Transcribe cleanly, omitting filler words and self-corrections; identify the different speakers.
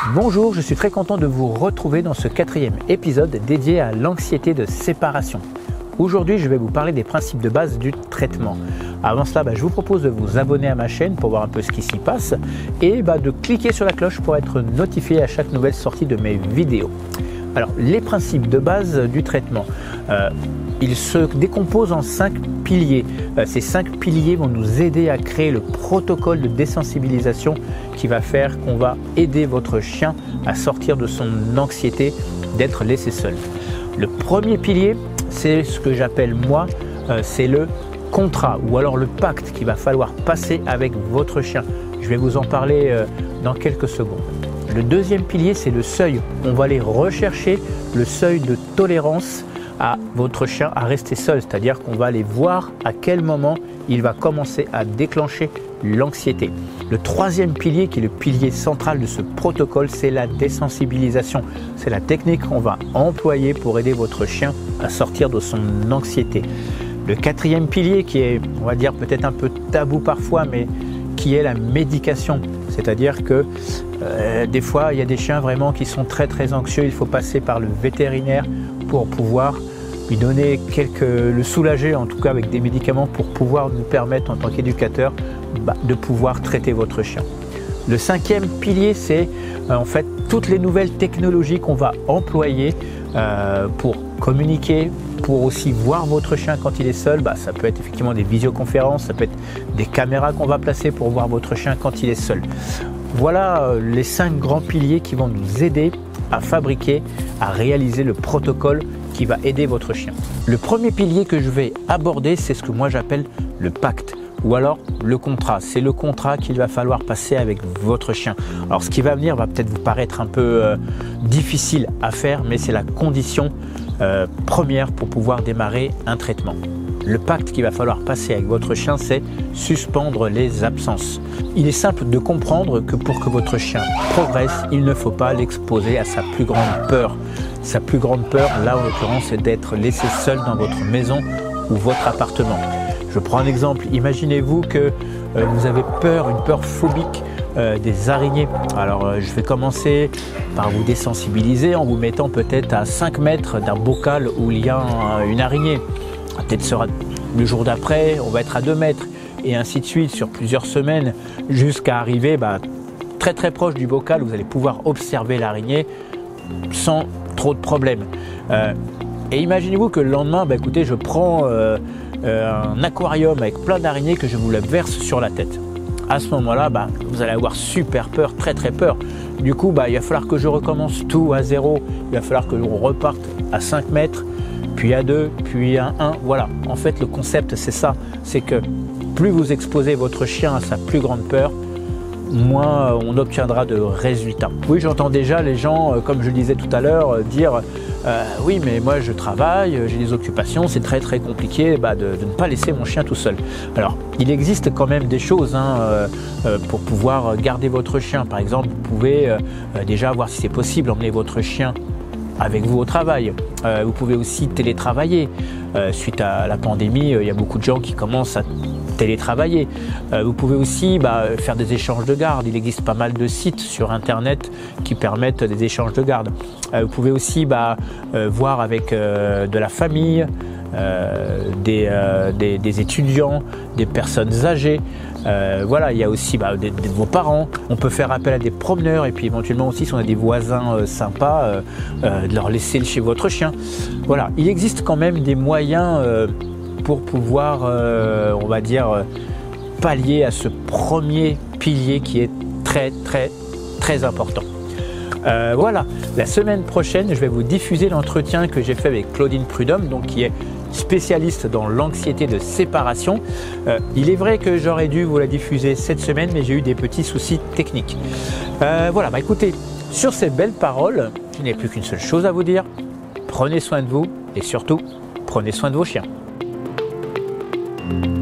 Speaker 1: Bonjour, je suis très content de vous retrouver dans ce 4e épisode dédié à l'anxiété de séparation. Aujourd'hui, je vais vous parler des principes de base du traitement. Avant cela, je vous propose de vous abonner à ma chaîne pour voir un peu ce qui s'y passe et de cliquer sur la cloche pour être notifié à chaque nouvelle sortie de mes vidéos. Alors, les principes de base du traitement, ils se décomposent en 5 piliers. Ces 5 piliers vont nous aider à créer le protocole de désensibilisation qui va faire qu'on va aider votre chien à sortir de son anxiété d'être laissé seul. Le premier pilier, c'est ce que j'appelle moi, c'est le contrat ou alors le pacte qu'il va falloir passer avec votre chien. Je vais vous en parler dans quelques secondes. Le deuxième pilier, c'est le seuil. On va aller rechercher le seuil de tolérance à votre chien à rester seul, c'est-à-dire qu'on va aller voir à quel moment il va commencer à déclencher l'anxiété. Le troisième pilier, qui est le pilier central de ce protocole, c'est la désensibilisation. C'est la technique qu'on va employer pour aider votre chien à sortir de son anxiété. Le quatrième pilier, qui est, on va dire, peut-être un peu tabou parfois, mais qui est la médication. C'est-à-dire que des fois, il y a des chiens vraiment qui sont très anxieux. Il faut passer par le vétérinaire pour pouvoir lui donner le soulager, en tout cas avec des médicaments pour pouvoir nous permettre en tant qu'éducateur de pouvoir traiter votre chien. Le cinquième pilier, c'est en fait toutes les nouvelles technologies qu'on va employer pour communiquer, pour aussi voir votre chien quand il est seul. Ça peut être effectivement des visioconférences, ça peut être des caméras qu'on va placer pour voir votre chien quand il est seul. Voilà les 5 grands piliers qui vont nous aider à fabriquer, à réaliser le protocole qui va aider votre chien. Le premier pilier que je vais aborder, c'est ce que moi j'appelle le pacte ou alors le contrat. C'est le contrat qu'il va falloir passer avec votre chien. Alors ce qui va venir va peut-être vous paraître un peu difficile à faire, mais c'est la condition première pour pouvoir démarrer un traitement. Le pacte qu'il va falloir passer avec votre chien, c'est suspendre les absences. Il est simple de comprendre que pour que votre chien progresse, il ne faut pas l'exposer à sa plus grande peur. Sa plus grande peur, là en l'occurrence, c'est d'être laissé seul dans votre maison ou votre appartement. Je prends un exemple. Imaginez-vous que vous avez peur, une peur phobique des araignées. Alors je vais commencer par vous désensibiliser en vous mettant peut-être à 5 mètres d'un bocal où il y a une araignée. Peut-être sera le jour d'après, on va être à 2 mètres et ainsi de suite sur plusieurs semaines jusqu'à arriver très proche du bocal où vous allez pouvoir observer l'araignée sans trop de problèmes. Et imaginez-vous que le lendemain, écoutez, je prends un aquarium avec plein d'araignées que je vous la verse sur la tête. À ce moment-là, vous allez avoir super peur, très peur. Du coup, il va falloir que je recommence tout à 0. Il va falloir que je reparte à 5 mètres, puis à 2, puis à 1. Voilà, en fait, le concept, c'est ça. C'est que plus vous exposez votre chien à sa plus grande peur, moins on obtiendra de résultats. Oui, j'entends déjà les gens, comme je le disais tout à l'heure, dire oui, mais moi je travaille, j'ai des occupations, c'est très compliqué de ne pas laisser mon chien tout seul. Alors, il existe quand même des choses pour pouvoir garder votre chien. Par exemple, vous pouvez déjà voir si c'est possible, emmener votre chien avec vous au travail. Vous pouvez aussi télétravailler. Suite à la pandémie, il y a beaucoup de gens qui commencent à télétravailler. Vous pouvez aussi faire des échanges de garde. Il existe pas mal de sites sur internet qui permettent des échanges de garde. Vous pouvez aussi voir avec de la famille, des étudiants, des personnes âgées. Voilà, il y a aussi vos parents. On peut faire appel à des promeneurs et puis éventuellement aussi si on a des voisins sympas, de leur laisser chez votre chien. Voilà, il existe quand même des moyens pour pouvoir, on va dire, pallier à ce premier pilier qui est très important. Voilà, la semaine prochaine, je vais vous diffuser l'entretien que j'ai fait avec Claudine Prudhomme, donc qui est spécialiste dans l'anxiété de séparation. Il est vrai que j'aurais dû vous la diffuser cette semaine, mais j'ai eu des petits soucis techniques. Voilà, écoutez, sur ces belles paroles, je n'ai plus qu'une seule chose à vous dire. Prenez soin de vous et surtout, prenez soin de vos chiens.